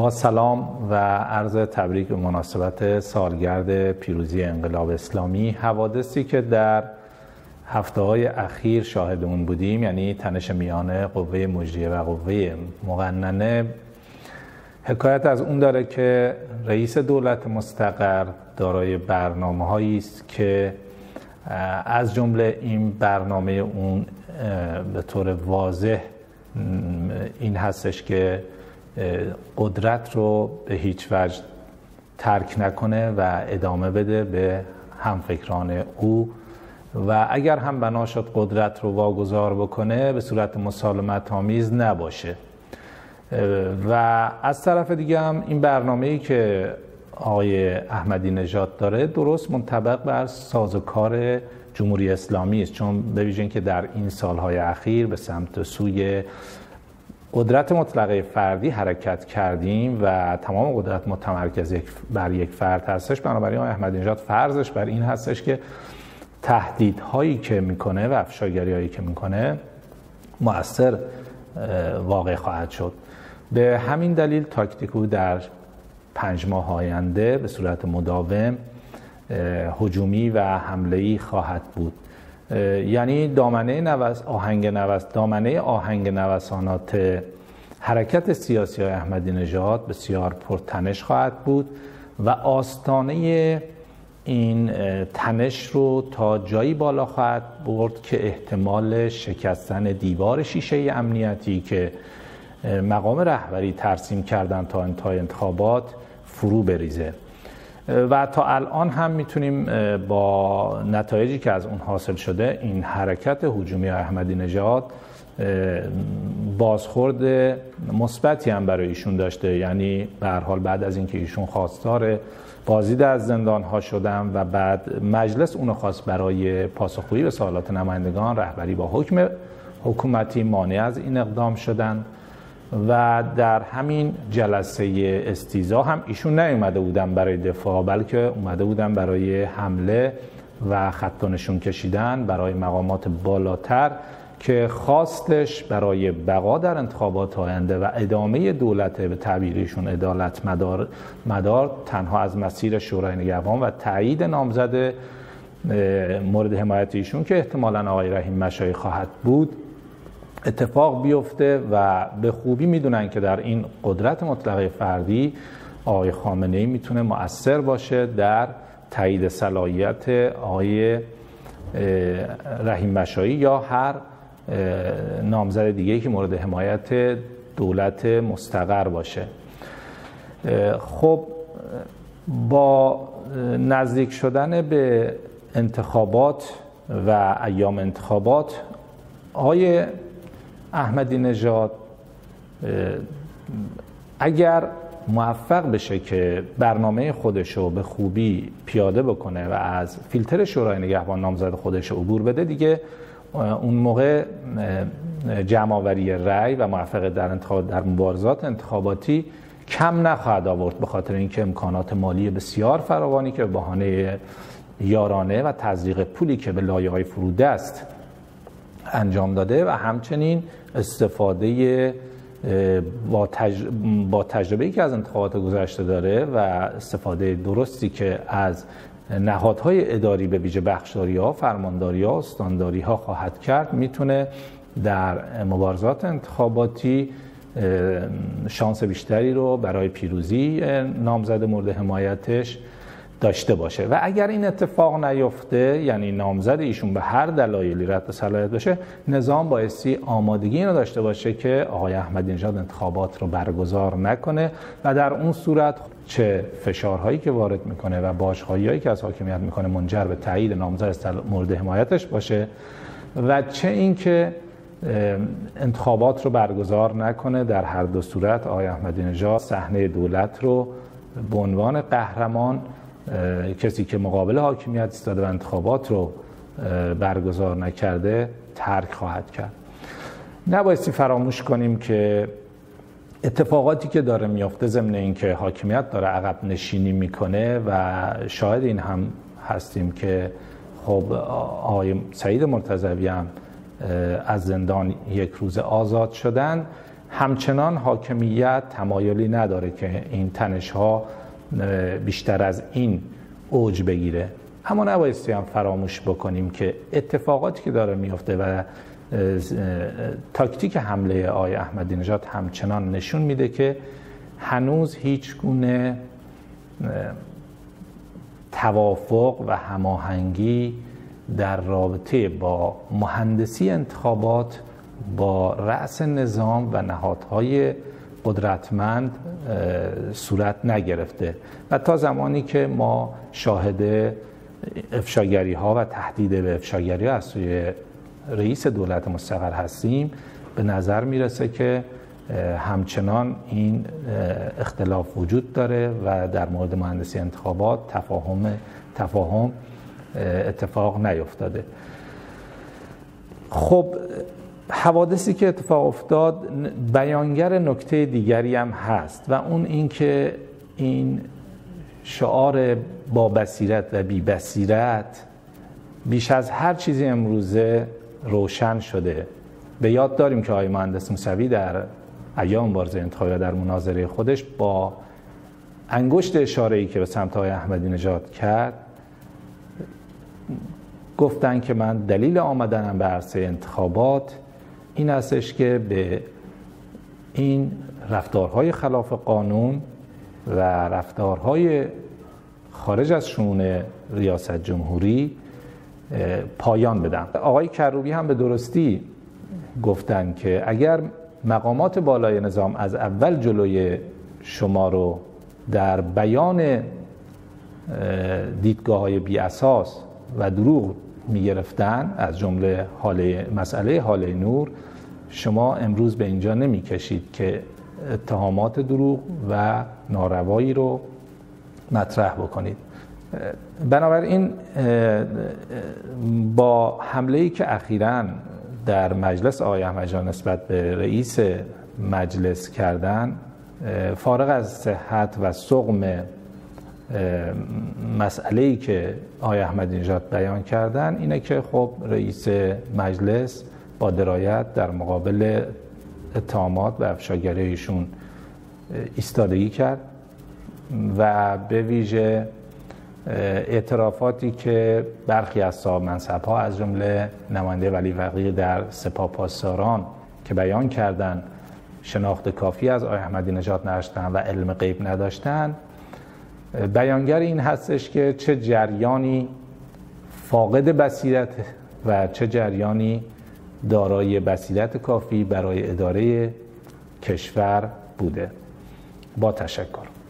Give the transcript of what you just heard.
با سلام و عرض تبریک به مناسبت سالگرد پیروزی انقلاب اسلامی. حوادثی که در هفته‌های اخیر شاهد اون بودیم، یعنی تنش میان قوه مجریه و قوه مقننه، حکایت از اون داره که رئیس دولت مستقر دارای برنامه‌هایی است که از جمله این برنامه اون به طور واضح این هستش که قدرت رو به هیچ وجه ترک نکنه و ادامه بده به همفکران او و اگر هم بنا شد قدرت رو واگذار بکنه به صورت مسالمت آمیز نباشه. و از طرف دیگه هم این برنامه‌ای که آقای احمدی نژاد داره درست منطبق بر سازوکار جمهوری اسلامی است، چون ببینید که در این سالهای اخیر به سمت سوی قدرت مطلقه فردی حرکت کردیم و تمام قدرت متمرکز بر یک فرد هستش. بنابراین آقای احمدی نژاد فرضش بر این هستش که تهدیدهایی که میکنه و افشاگری‌هایی که میکنه مؤثر واقع خواهد شد. به همین دلیل تاکتیک او در 5 ماه آینده به صورت مداوم هجومی و حمله‌ای خواهد بود. یعنی دامنه آهنگ نوسانات حرکت سیاسی احمدی نژاد بسیار پرتنش خواهد بود و آستانه این تنش رو تا جایی بالا خواهد برد که احتمال شکستن دیوار شیشه امنیتی که مقام رهبری ترسیم کردن تا انتهای انتخابات فرو بریزه. و تا الان هم میتونیم با نتایجی که از اون حاصل شده این حرکت هجومی احمدی نژاد بازخورد مثبتی هم برای ایشون داشته. یعنی به هر حال بعد از اینکه ایشون خواستار بازدید از زندان ها شدن و بعد مجلس اونو خواست برای پاسخگویی به سوالات نمایندگان، رهبری با حکم حکومتی مانع از این اقدام شدن و در همین جلسه استیضاح هم ایشون نیومده بودن برای دفاع، بلکه اومده بودن برای حمله و خط و نشون کشیدن برای مقامات بالاتر که خواستش برای بقا در انتخابات آینده و ادامه دولت به تعبیرشون عدالت مدار تنها از مسیر شورای نگهبان و تایید نامزد مورد حمایت ایشون که احتمالاً آقای رحیم مشایی خواهد بود اتفاق بیفته و به خوبی میدونن که در این قدرت مطلقه فردی آقای خامنه‌ای میتونه مؤثر باشه در تایید صلاحیت آقای رحیم مشایی یا هر نامزد دیگه‌ای که مورد حمایت دولت مستقر باشه. خب با نزدیک شدن به انتخابات و ایام انتخابات آقای احمدی نژاد اگر موفق بشه که برنامه خودش رو به خوبی پیاده بکنه و از فیلتر شورای نگهبان نامزد خودش رو عبور بده، دیگه اون موقع جمع‌آوری رأی و موفقیت در مبارزات انتخاباتی کم نخواهد آورد، به خاطر اینکه امکانات مالی بسیار فراوانی که به بهانه یارانه و تزریق پولی که به لایه‌های فرودست انجام داده و همچنین استفاده با تجربه‌ای که از انتخابات گذشته داره و استفاده درستی که از نهادهای اداری به ویژه بخشداری‌ها، فرمانداری‌ها، استانداری‌ها خواهد کرد، میتونه در مبارزات انتخاباتی شانس بیشتری رو برای پیروزی نامزد مورد حمایتش داشته باشه. و اگر این اتفاق نیفته، یعنی نامزد ایشون به هر دلایلی رد صلاحیت بشه، نظام بایستی آمادگی اینو داشته باشه که آقای احمدی نژاد انتخابات رو برگزار نکنه و در اون صورت چه فشارهایی که وارد میکنه و بازخواهی‌هایی که از حاکمیت میکنه منجر به تایید نامزد مورد حمایتش باشه و چه اینکه انتخابات رو برگزار نکنه. در هر دو صورت آقای احمدی نژاد صحنه دولت رو به عنوان قهرمان، کسی که مقابل حاکمیت ایستاده و انتخابات رو برگزار نکرده، ترک خواهد کرد. نبایستی فراموش کنیم که اتفاقاتی که داره میفته ضمن اینکه حاکمیت داره عقب نشینی میکنه و شاهد این هم هستیم که خب آقای سعید مرتضوی هم از زندان یک روز آزاد شدن، همچنان حاکمیت تمایلی نداره که این تنش‌ها بیشتر از این اوج بگیره. اما نبایستی هم فراموش بکنیم که اتفاقاتی که داره میفته و تاکتیک حمله آقای احمدی نژاد همچنان نشون میده که هنوز هیچ گونه توافق و هماهنگی در رابطه با مهندسی انتخابات با رأس نظام و نهادهای قدرتمند صورت نگرفته و تا زمانی که ما شاهد افشاگری ها و تهدید به افشاگری ها از سوی رئیس دولت مستقر هستیم، به نظر میرسه که همچنان این اختلاف وجود داره و در مورد مهندسی انتخابات تفاهم اتفاق نیفتاده. خب حوادثی که اتفاق افتاد بیانگر نکته دیگری هم هست و اون این که این شعار با بصیرت و بی بصیرت بیش از هر چیزی امروزه روشن شده. به یاد داریم که آقای مهندس موسوی در ایام مبارزه انتخابی در مناظره خودش با انگشت اشاره‌ای که به سمت آقای احمدی نژاد کرد گفتن که من دلیل آمدنم به عرصه انتخابات این هستش که به این رفتارهای خلاف قانون و رفتارهای خارج از شؤون ریاست جمهوری پایان بدم. آقای کروبی هم به درستی گفتن که اگر مقامات بالای نظام از اول جلوی شما رو در بیان دیدگاه‌های بی اساس و دروغ می‌گرفتن، از جمله مسئله هاله نور، شما امروز به اینجا نمی‌کشید که اتهامات دروغ و ناروایی رو مطرح بکنید. بنابراین با حمله‌ای که اخیراً در مجلس آقای احمدی نسبت به رئیس مجلس کردن، فارغ از صحت و سقم مسئله‌ای که آقای احمدی نژاد بیان کردن اینه که خب رئیس مجلس با درایت در مقابل اتهامات و افشاگری ایشون ایستادگی کرد و به ویژه اعترافاتی که برخی از صاحب منصب‌ها از جمله نماینده ولی فقیه در سپاه پاسداران که بیان کردن شناخت کافی از آقای احمدی نژاد نداشتن و علم غیب نداشتن، بیانگر این هستش که چه جریانی فاقد بصیرت و چه جریانی دارای بصیرت کافی برای اداره کشور بوده. با تشکر.